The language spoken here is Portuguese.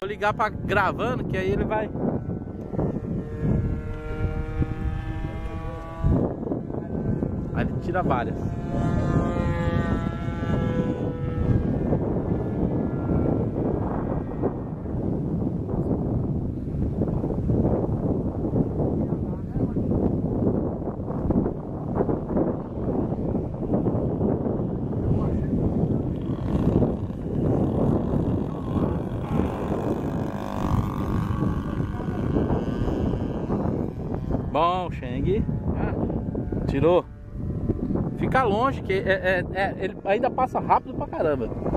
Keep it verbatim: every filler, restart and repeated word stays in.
Vou ligar pra gravando, que aí ele vai. Aí ele tira várias. Bom, Cheng. Ah, tirou. Fica longe, que é, é, é, ele ainda passa rápido pra caramba.